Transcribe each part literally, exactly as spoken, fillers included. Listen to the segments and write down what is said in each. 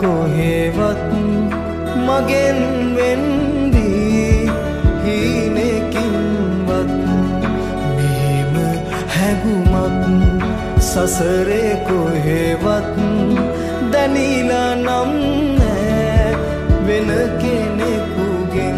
කොහෙවත් මගෙන් වෙන්දී හීනකින්වත් මෙහෙම හැඟුමක් සසරේ කොහෙවත් දැනීලා නම් නෑ වෙන කෙනෙකුගෙන්.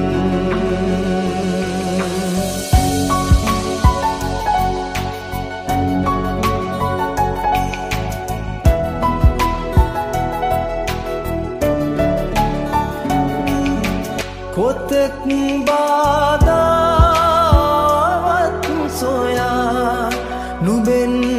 කොතෙක් බාධාවත් සොයා නුඹෙන්